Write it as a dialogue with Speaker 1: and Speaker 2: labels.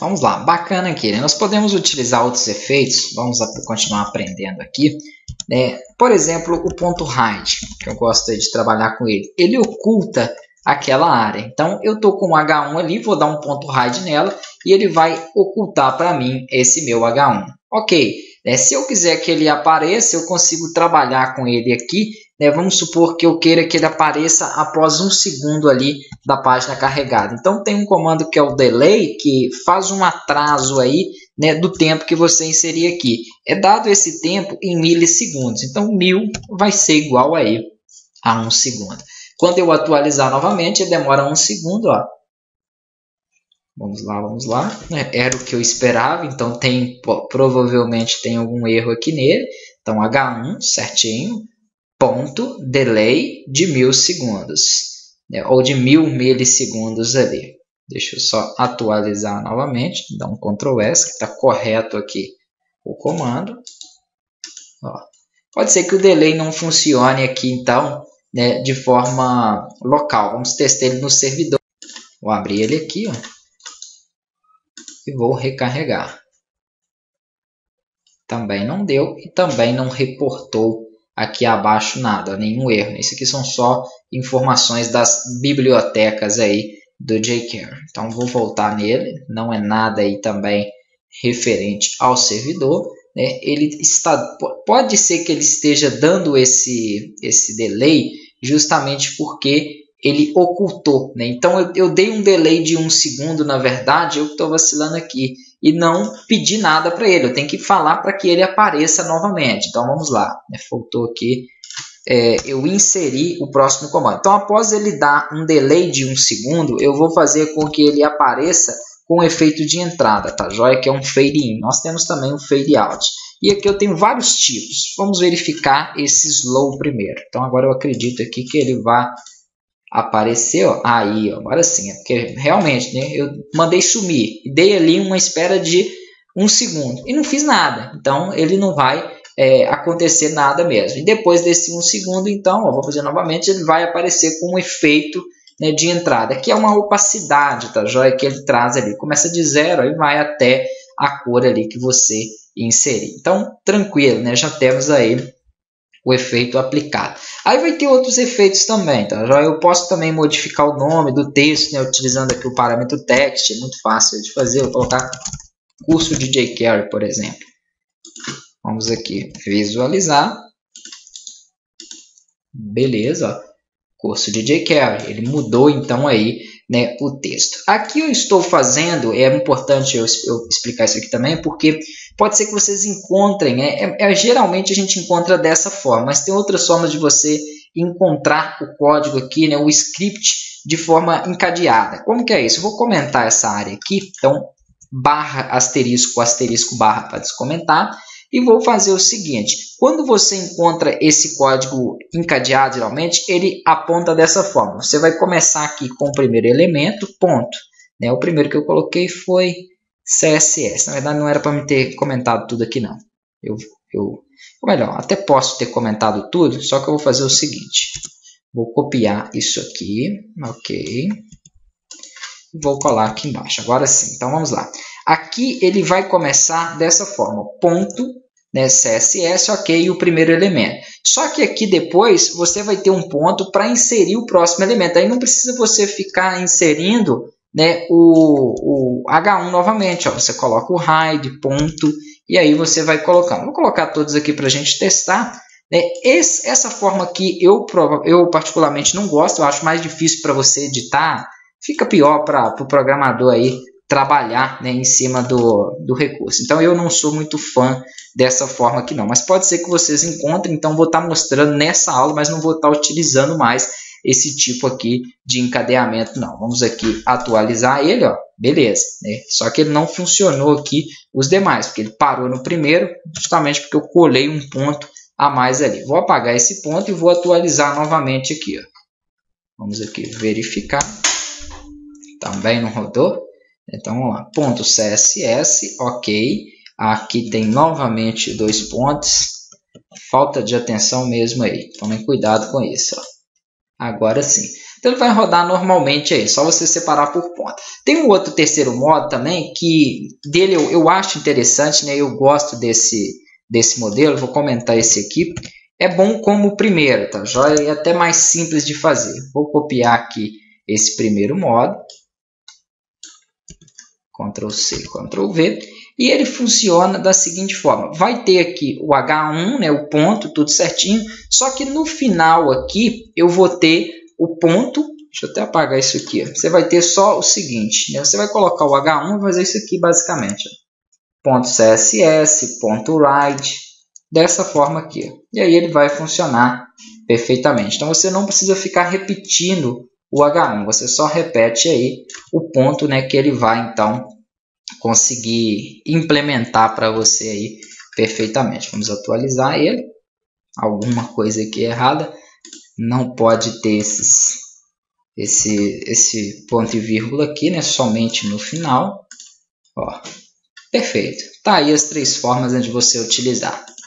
Speaker 1: Vamos lá, bacana aqui, né? Nós podemos utilizar outros efeitos, vamos continuar aprendendo aqui. Por exemplo, o ponto hide, que eu gosto de trabalhar com ele. Ele oculta aquela área. Então, eu estou com o H1 ali, vou dar um ponto hide nela e ele vai ocultar para mim esse meu H1. Ok, se eu quiser que ele apareça, eu consigo trabalhar com ele aqui. Vamos supor que eu queira que ele apareça após 1 segundo ali da página carregada. Então, tem um comando que é o delay, que faz um atraso aí, do tempo que você inserir aqui. É dado esse tempo em milissegundos. Então, 1000 vai ser igual aí a 1 segundo. Quando eu atualizar novamente, demora 1 segundo. Ó. Vamos lá, vamos lá. Era o que eu esperava, então provavelmente tem algum erro aqui nele. Então, H1 certinho, ponto, delay de 1000 segundos. Ou de 1000 milissegundos ali. Deixa eu só atualizar novamente, dar um Ctrl S, que está correto aqui o comando. Ó. Pode ser que o delay não funcione aqui, então, de forma local. Vamos testar ele no servidor. Vou abrir ele aqui, ó, e vou recarregar. Também não deu e também não reportou aqui abaixo nada, nenhum erro. Isso aqui são só informações das bibliotecas aí do jQuery. Então, vou voltar nele. Não é nada aí também referente ao servidor. Ele pode ser que ele esteja dando esse delay justamente porque ele ocultou. Então, eu dei um delay de 1 segundo, na verdade, eu estou vacilando aqui. E não pedi nada para ele. Eu tenho que falar para que ele apareça novamente. Então, vamos lá. Faltou aqui. Eu inseri o próximo comando. Então, após ele dar um delay de 1 segundo, eu vou fazer com que ele apareça com efeito de entrada, tá joia? Que é um fade in. Nós temos também um fade out. E aqui eu tenho vários tipos. Vamos verificar esse slow primeiro. Então, agora eu acredito aqui que ele vai aparecer, ó. Aí, ó, agora sim, porque realmente, eu mandei sumir e dei ali uma espera de 1 segundo e não fiz nada, então ele não vai acontecer nada mesmo. E depois desse 1 segundo, então, ó, vou fazer novamente, ele vai aparecer com um efeito de entrada, que é uma opacidade, tá joia? Que ele traz ali, começa de 0 e vai até a cor ali que você inserir. Então, tranquilo, já temos aí o efeito aplicado. Aí vai ter outros efeitos também, tá? Eu posso também modificar o nome do texto, utilizando aqui o parâmetro text, é muito fácil de fazer. Vou colocar curso de jQuery, por exemplo. Vamos aqui visualizar. Beleza, ó. Curso de jQuery, ele mudou então aí, o texto. Aqui eu estou fazendo, é importante eu explicar isso aqui também, porque pode ser que vocês encontrem, geralmente a gente encontra dessa forma, mas tem outras formas de você encontrar o código aqui, o script de forma encadeada. Como que é isso? Eu vou comentar essa área aqui, então barra asterisco, asterisco, barra para descomentar. E vou fazer o seguinte, quando você encontra esse código encadeado, geralmente, ele aponta dessa forma. Você vai começar aqui com o primeiro elemento, ponto. O primeiro que eu coloquei foi CSS. Na verdade, não era para me ter comentado tudo aqui, não. Ou melhor, até posso ter comentado tudo, só que eu vou fazer o seguinte. Vou copiar isso aqui, ok. Vou colar aqui embaixo. Agora sim, então vamos lá. Aqui ele vai começar dessa forma, ponto, CSS, ok, e o primeiro elemento. Só que aqui depois você vai ter um ponto para inserir o próximo elemento. Aí não precisa você ficar inserindo o H1 novamente. Ó. Você coloca o hide, ponto, e aí você vai colocando. Vou colocar todos aqui para a gente testar. Essa forma aqui eu particularmente não gosto, eu acho mais difícil para você editar. Fica pior para o programador aí trabalhar em cima do recurso. Então, eu não sou muito fã dessa forma aqui não, mas pode ser que vocês encontrem, então vou estar mostrando nessa aula, mas não vou estar utilizando mais esse tipo aqui de encadeamento não. Vamos aqui atualizar ele, ó, beleza, só que ele não funcionou aqui os demais, porque ele parou no primeiro, justamente porque eu colei um ponto a mais ali. Vou apagar esse ponto e vou atualizar novamente aqui, ó. Vamos aqui verificar. Também não rodou. Então, vamos lá. Ponto CSS, ok. Aqui tem novamente 2 pontos. Falta de atenção mesmo aí. Tomem cuidado com isso. Ó. Agora sim. Então ele vai rodar normalmente aí, só você separar por ponto. Tem um outro terceiro modo também, que dele eu acho interessante, né? Eu gosto desse modelo, vou comentar esse aqui. É bom como o primeiro, tá? Já é até mais simples de fazer. Vou copiar aqui esse primeiro modo. Ctrl C, Ctrl V. E ele funciona da seguinte forma. Vai ter aqui o H1, né, o ponto, tudo certinho. Só que no final aqui eu vou ter o ponto. Deixa eu até apagar isso aqui. Você vai ter só o seguinte. Né, você vai colocar o H1 e fazer isso aqui basicamente. Ponto CSS, ponto write. Dessa forma aqui. E aí ele vai funcionar perfeitamente. Então você não precisa ficar repetindo o H1. Você só repete aí o ponto, né, que ele vai então conseguir implementar para você aí perfeitamente. Vamos atualizar ele. Alguma coisa aqui errada. Não pode ter esse ponto e vírgula aqui, né? Somente no final. Ó, perfeito. Tá aí as três formas de você utilizar.